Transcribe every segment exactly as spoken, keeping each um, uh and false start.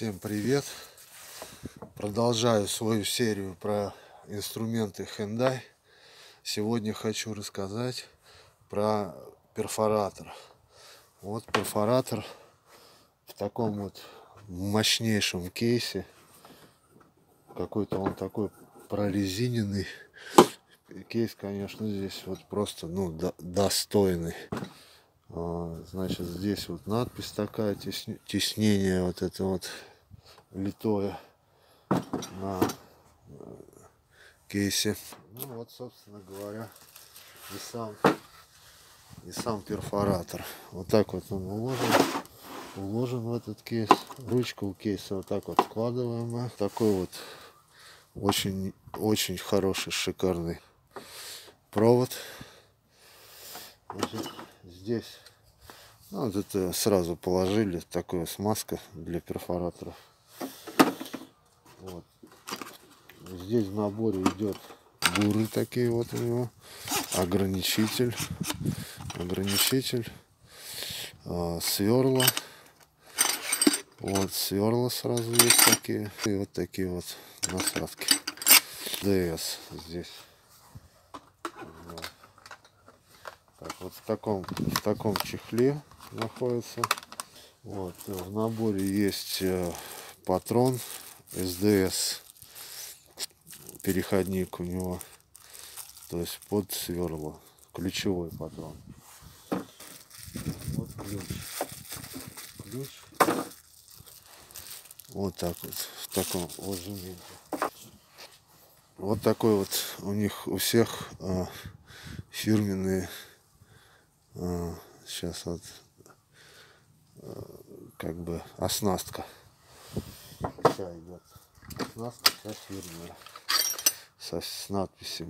Всем привет! Продолжаю свою серию про инструменты Hyundai. Сегодня хочу рассказать про перфоратор. Вот перфоратор в таком вот мощнейшем кейсе. Какой-то он такой прорезиненный. Кейс, конечно, здесь вот просто ну, до, достойный. Значит, здесь вот надпись такая, тиснение вот это вот литое на кейсе. Ну вот, собственно говоря, и сам и сам перфоратор. Вот так вот он уложен, уложен в этот кейс. Ручка у кейса вот так вот складываемая. Такой вот очень очень хороший, шикарный провод. Значит, здесь ну, вот это сразу положили, такая смазка для перфораторов. Вот. Здесь в наборе идет буры такие вот у него, ограничитель, ограничитель, э, сверла, вот сверла сразу есть такие, и вот такие вот насадки. ДС здесь. Вот. Так, вот в таком, в таком чехле находится. Вот, в наборе есть э, патрон эс дэ эс, переходник у него, то есть под сверло, ключевой патрон. Вот ключ. Ключ. Вот так вот, в таком ложементе. Вот такой вот у них у всех э, фирменные. Э, сейчас вот э, как бы оснастка. Вся идет. Оснастка вся фирменная. Со, с надписями.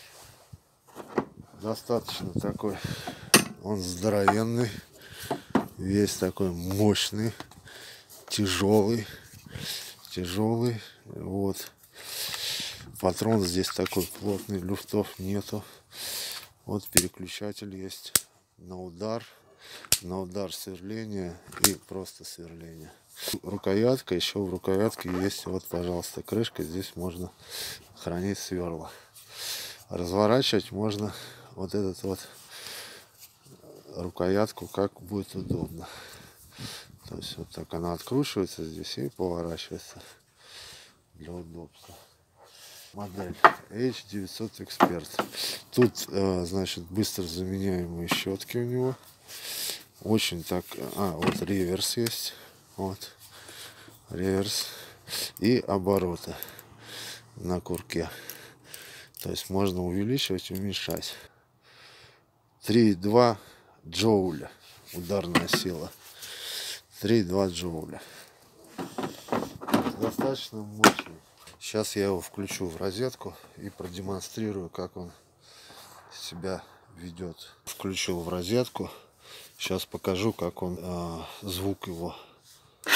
Достаточно такой. Он здоровенный. Весь такой мощный. Тяжелый. Тяжелый. Вот. Патрон здесь такой плотный. Люфтов нету. Вот переключатель есть на удар. На удар сверления и просто сверление. Рукоятка. Еще в рукоятке есть вот, пожалуйста, крышка. Здесь можно хранить сверла. Разворачивать можно вот этот вот рукоятку, как будет удобно. То есть вот так она откручивается здесь и поворачивается для удобства. Модель эйч девятьсот Expert. Тут э, значит быстро заменяемые щетки у него. Очень так. А, вот реверс есть. Вот. Реверс. И обороты на курке. То есть можно увеличивать и уменьшать. три и два джоуля. Ударная сила. три и два джоуля. Достаточно мощный. Сейчас я его включу в розетку и продемонстрирую, как он себя ведет. Включил в розетку. Сейчас покажу, как он, э, звук его. То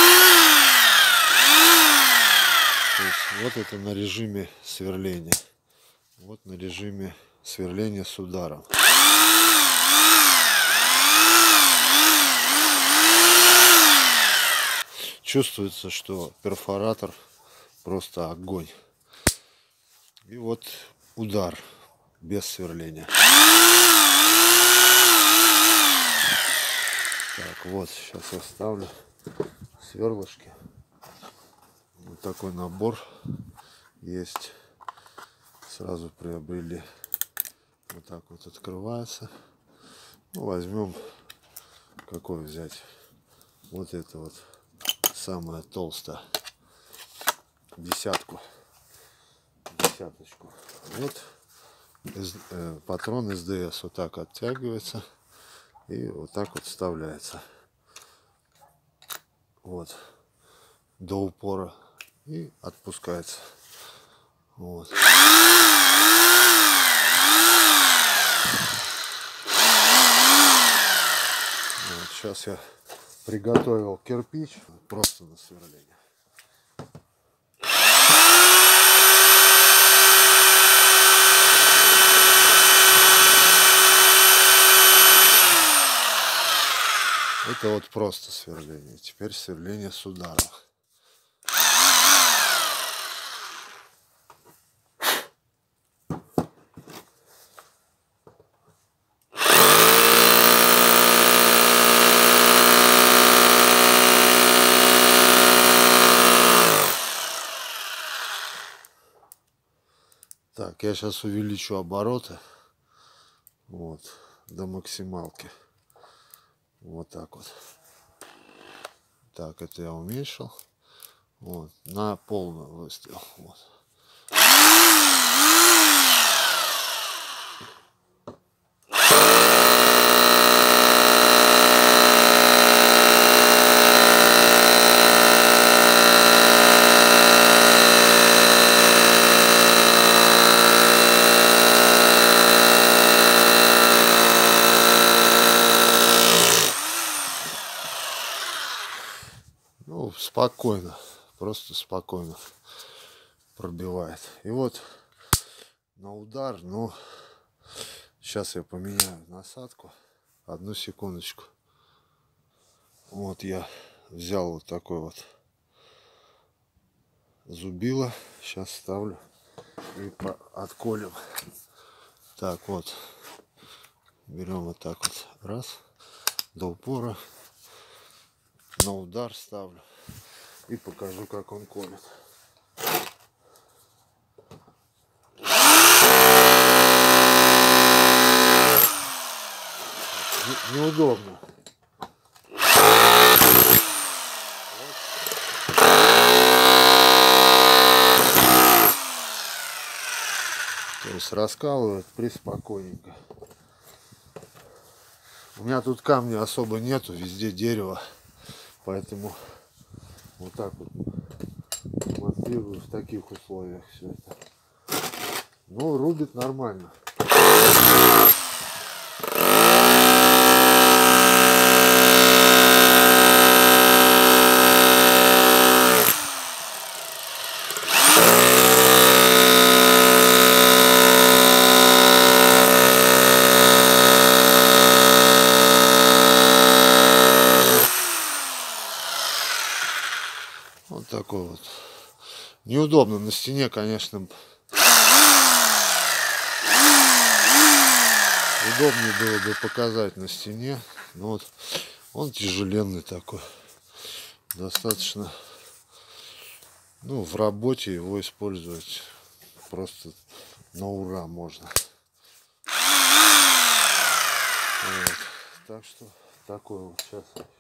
есть вот это на режиме сверления. Вот на режиме сверления с ударом. Чувствуется, что перфоратор просто огонь. И вот удар без сверления. Так, вот сейчас я вставлю сверлышки. Вот такой набор есть. Сразу приобрели. Вот так вот открывается. Ну, возьмем, какой взять. Вот это вот самая толстая. Десятку. Десяточку. Вот э, патрон эс дэ эс вот так оттягивается. И вот так вот вставляется. Вот. До упора. И отпускается. Вот. Вот. Сейчас я приготовил кирпич просто на сверление. Это вот просто сверление. Теперь сверление с ударом. Так, я сейчас увеличу обороты. Вот, до максималки. Вот так вот. Так, это я уменьшил. Вот, на полный выстрел. Вот. Ну, спокойно, просто спокойно пробивает. И вот на удар, ну, сейчас я поменяю насадку. Одну секундочку. Вот я взял вот такой вот зубило. Сейчас ставлю и отколем. Так вот. Берем вот так вот. Раз. До упора. На удар ставлю. И покажу, как он колет. Неудобно. То есть раскалывает приспокойненько. У меня тут камня особо нету, везде дерево. Поэтому вот так вот демонстрирую в таких условиях все это. Ну, рубит нормально. Вот такой вот. Неудобно на стене, конечно. Удобнее было бы показать на стене. Но вот он тяжеленный такой. Достаточно, ну, в работе его использовать просто на ура можно. Вот. Так что такой вот сейчас.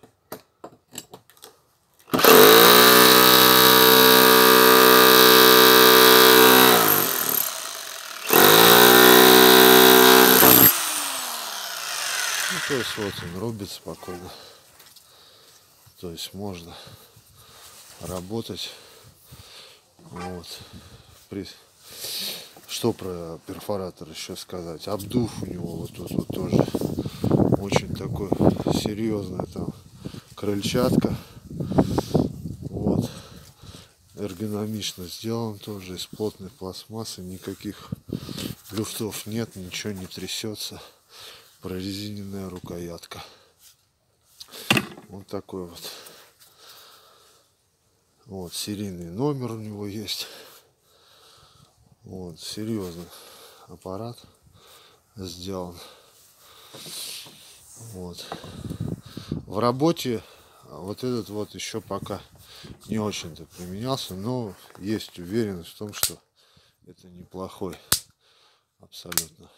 Ну, то есть вот он рубит спокойно. То есть можно работать. Вот. При... Что про перфоратор еще сказать? Обдув у него вот тут вот тоже очень такой серьезная там крыльчатка. Вот. Эргономично сделан тоже из плотной пластмассы. Никаких люфтов нет, ничего не трясется. Прорезиненная рукоятка. Вот такой вот. Вот серийный номер у него есть. Вот серьезный аппарат сделан. Вот. В работе вот этот вот еще пока не очень-то применялся, но есть уверенность в том, что это неплохой абсолютно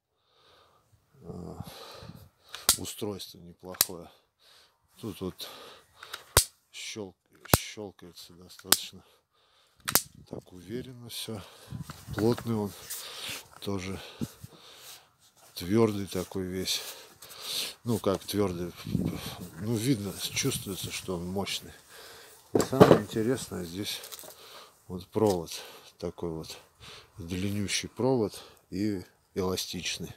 устройство, неплохое. Тут вот щелк, щелкается достаточно так уверенно все. Плотный он, тоже твердый такой весь. Ну как твердый, ну видно, чувствуется, что он мощный. И самое интересное здесь вот провод такой вот, длиннющий провод и эластичный.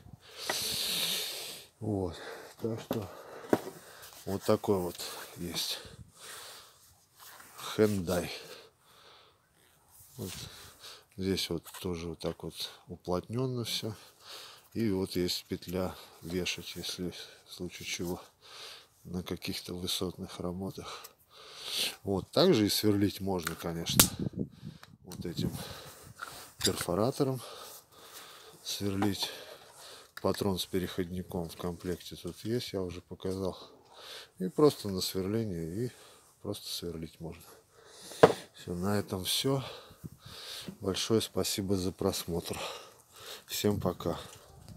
Вот, так что вот такой вот есть Hyundai. Вот. Здесь вот тоже вот так вот уплотненно все. И вот есть петля вешать, если в случае чего на каких-то высотных работах. Вот, также и сверлить можно, конечно, вот этим перфоратором. Сверлить. Патрон с переходником в комплекте тут есть, я уже показал. И просто на сверление, и просто сверлить можно. Все, на этом все. Большое спасибо за просмотр. Всем пока.